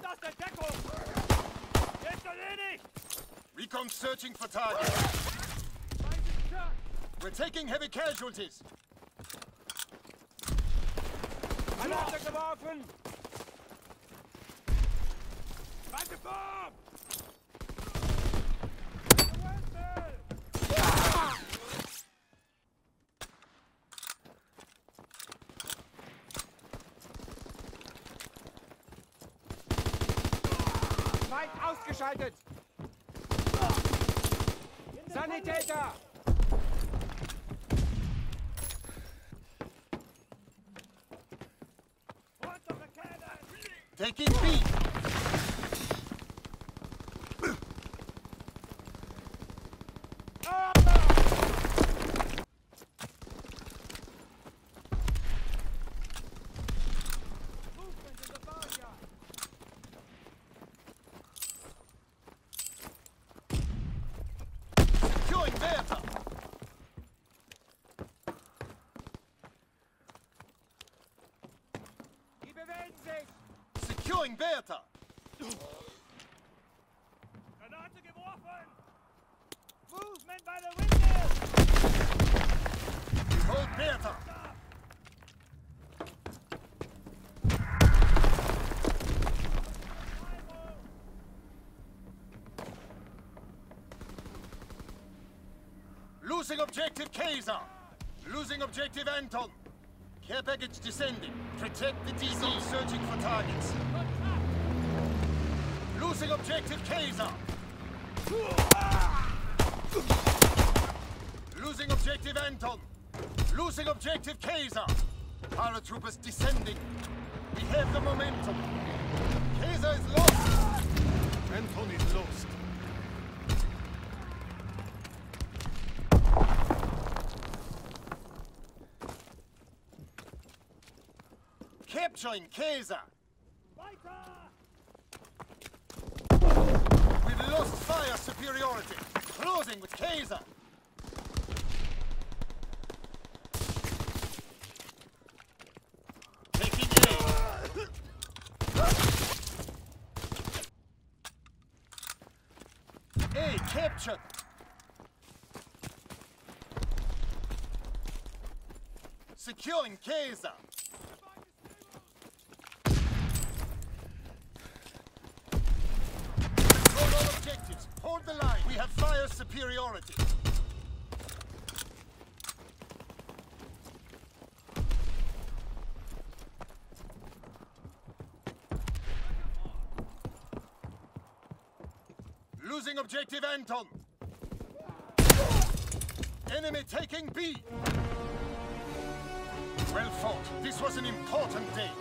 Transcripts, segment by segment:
aus der Deckung! Jetzt erledigt! Recon searching for targets. We're taking heavy casualties. Granate geworfen! Feinde Bomb! Feind ausgeschaltet! Sanitäter! Taking B. Securing Bertha. Die bewegen sich! Securing Bertha. Granate geworfen! Movement by the window! We hold Bertha. Losing objective Kaiser. Losing objective Anton. Care package descending. Protect the DC. Searching for targets. Losing objective Kaiser. Losing objective Anton. Losing objective Kaiser. Paratroopers descending. We have the momentum. Kaiser is lost. Anton is lost. Capturing Kaiser. We've lost fire superiority. Closing with Kaiser. Taking A. A captured. Securing Kaiser. Control all objectives. Hold the line. We have fire superiority. Losing objective Anton. Enemy taking B. Well fought. This was an important day.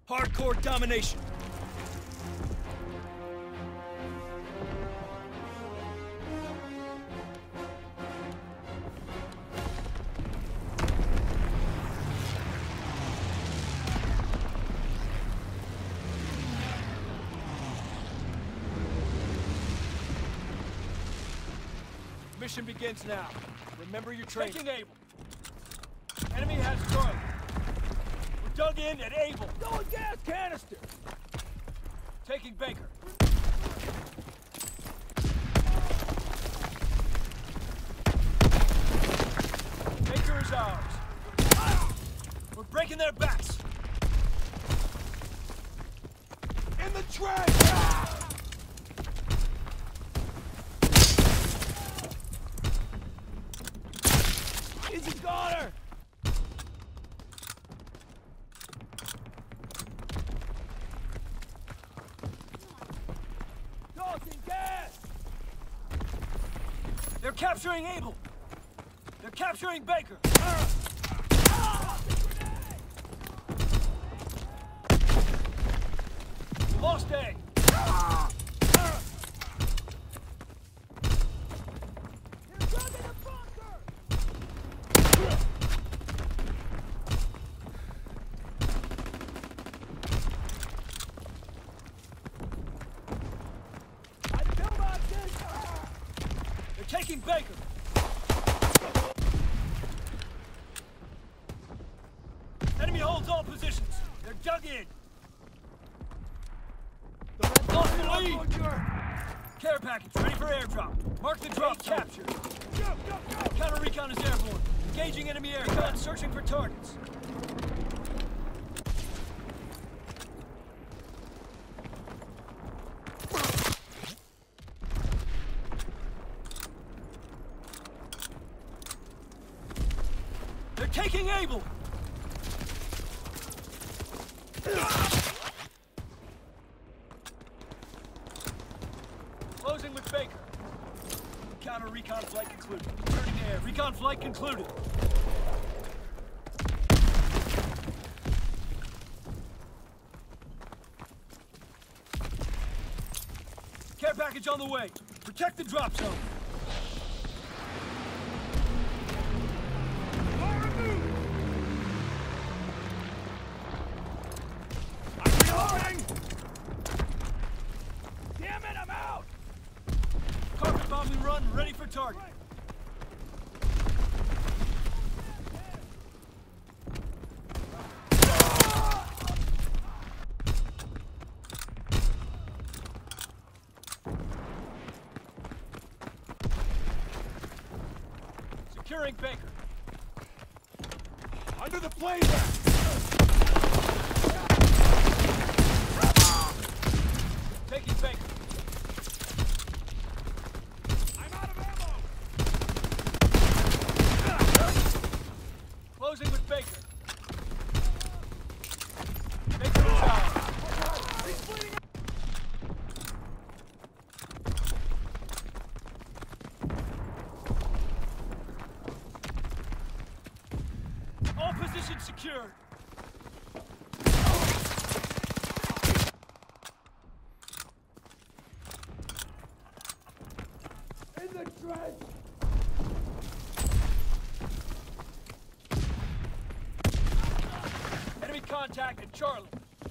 Hardcore domination. Mission begins now. Remember your training. Taking Able. Enemy has Charlie. We're dug in at Able. Throwing gas canister! Taking Baker. Baker is ours. We're breaking their backs. In the trench! Easy, got her! Tossing gas! They're capturing Able. They're capturing Baker. We lost A. Taking Baker! Enemy holds all positions. They're dug in. Lost the lead! Care package ready for airdrop. Mark the drop captured. Counter recon is airborne. Engaging enemy air recon, searching for targets. They're taking Able! Closing with Baker. Counter recon flight concluded. Turning air. Recon flight concluded. Care package on the way. Protect the drop zone. Damn it, I'm out! Carpet bombing run, ready for target. Securing Baker. Under the playback! Taking Baker. I'm out of ammo! Closing with Baker. Baker is out. He's bleeding out! All positions secured. In the trench! Enemy contact at Charlie.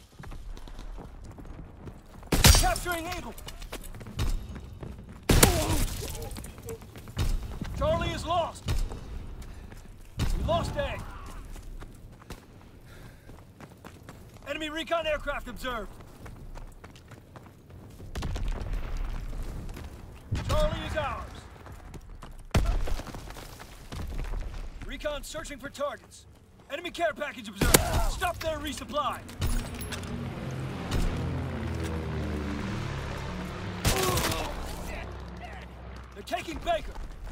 Capturing Able. Charlie is lost. We lost A. Enemy recon aircraft observed. Charlie is ours. Recon searching for targets. Enemy care package observed. Stop their resupply. They're taking Baker.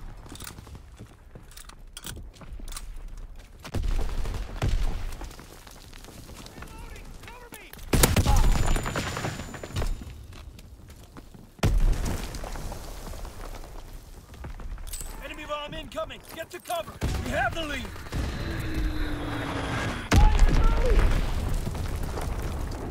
Enemy bomb incoming. Get to cover. We have the lead.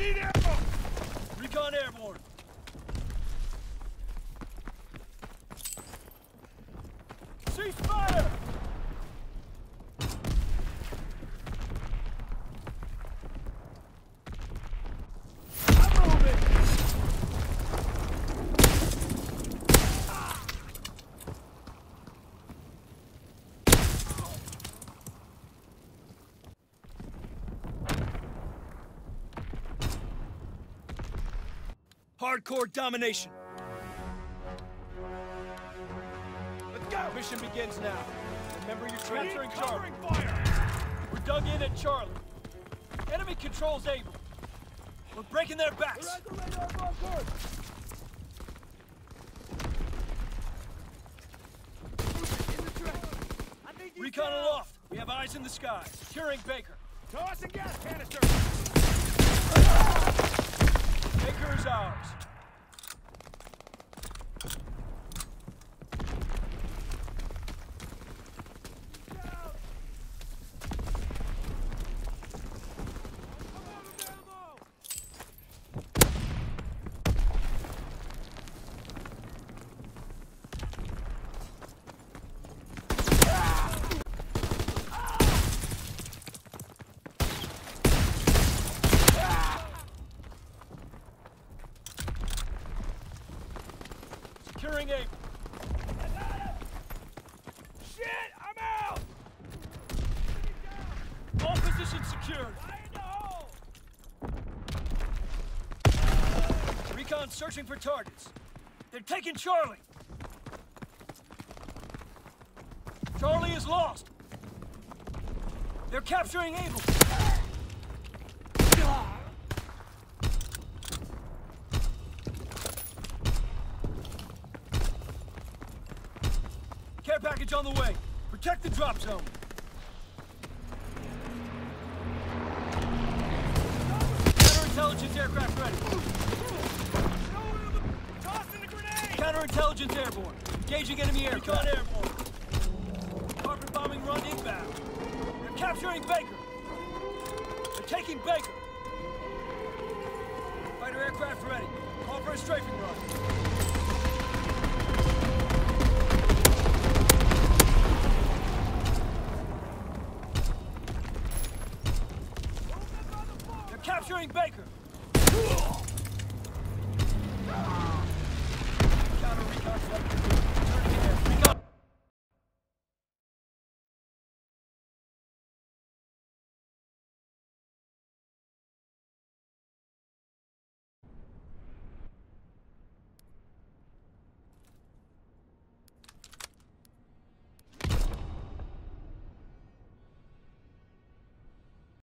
need ammo! Recon airborne. Cease fire! I'm moving! Hardcore domination. Let's go! Mission begins now. Remember you're capturing Charlie. Fire! We're dug in at Charlie. Enemy controls Able. We're breaking their backs. Recon aloft. We have eyes in the sky. Securing Baker. Toss and gas canister! Baker is ours. Securing Able. Shit! I'm out! All positions secured. Recon searching for targets. They're taking Charlie. Charlie is lost. They're capturing Able. Care package on the way. Protect the drop zone. Counterintelligence aircraft ready. Tossing the grenade! Counterintelligence airborne. Engaging enemy aircraft. Recon airborne. Carpet bombing run inbound. We're capturing Baker. They're taking Baker. Fighter aircraft ready. Call for a strafing run. Capturing Baker! Counter recon flight.